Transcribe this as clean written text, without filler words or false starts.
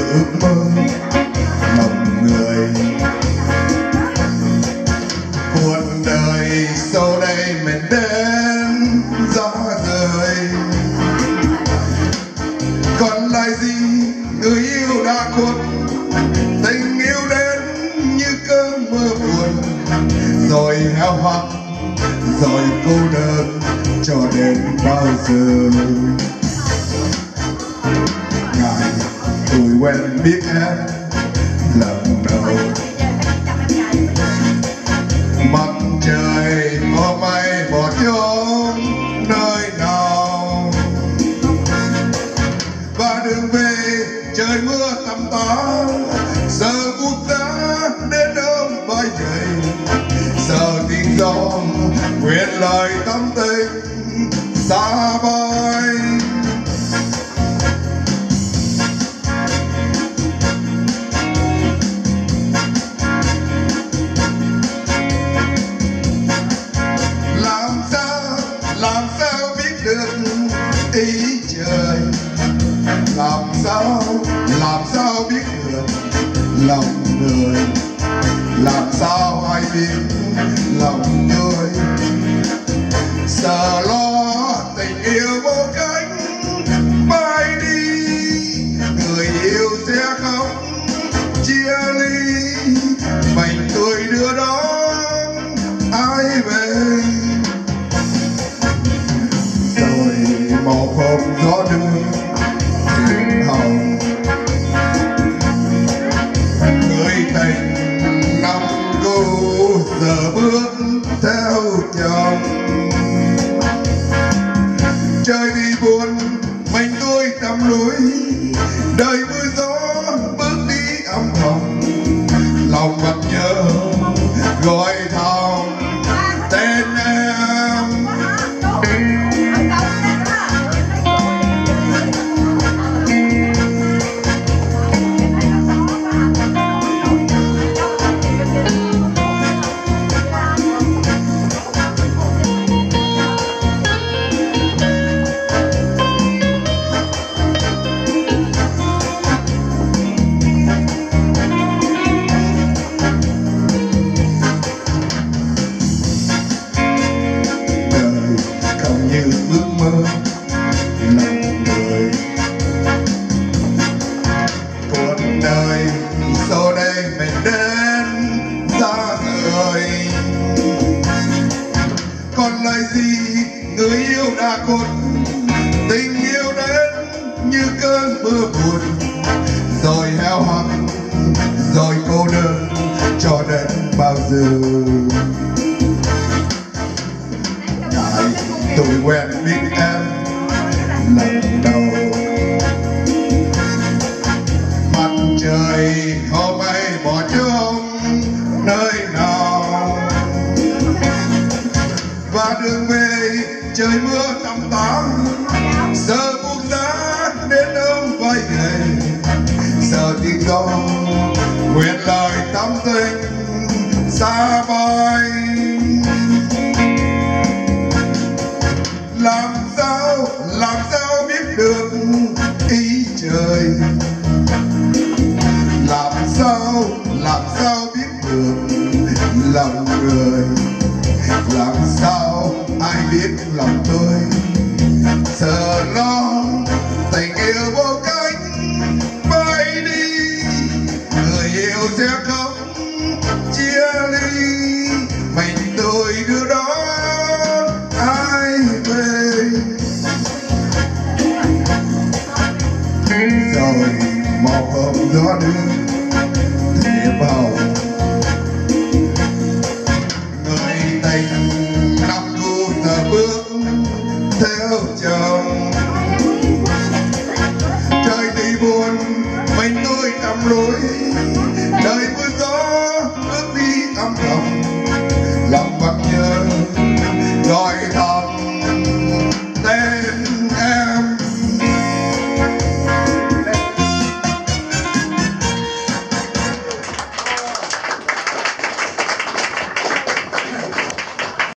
ước mơ lòng người. Cuộc đời sau đây mình đến gió rời, còn lại gì người yêu đã khuất, tình yêu đến như cơn mưa buồn, rồi heo hắt rồi cô đơn cho đến bao giờ. Ngày tôi quen biết em lần đầu, mặt trời có mây bỏ trốn nơi nào, và đường về trời mưa tầm tã, giờ buốt giá đến đâu bay nhảy, giờ tiếng gió nguyện lời tâm tình xa bay. Làm sao biết được ý trời, làm sao biết được lòng người, làm sao ai biết lòng người. Sợ lo tình yêu vô cánh bay đi, người yêu sẽ không chia ly, mình tôi đưa đón ai về. Rồi một hôm gió đưa tiếng hồng, người tình năm cô giờ bước theo chồng. Trời thì buồn mình tôi tầm lối, đời mưa gió bước đi âm thầm, lòng vẫn nhớ gọi thầm tên em. Ước mơ lòng người, cuộc đời sau đây mình đến ra rời, còn lại gì người yêu đã khuất, tình yêu đến như cơn mưa buồn, rồi heo hắt rồi cô đơn cho đến bao giờ. Tôi quen biết em lần đầu, mặt trời hôm ấy bỏ trốn nơi nào, và đường về trời mưa tầm tã, giờ buốt giá đến đâu bay nhảy, giờ tiếng gió nguyện lời tâm tình xa bay. Làm sao biết được ý trời, làm sao biết được lòng người, làm sao ai biết lòng tôi. Sợ lo tình yêu vô cánh bay đi, người yêu sẽ không chia ly, mình tôi đưa đón ai về. Rồi một hôm gió đưa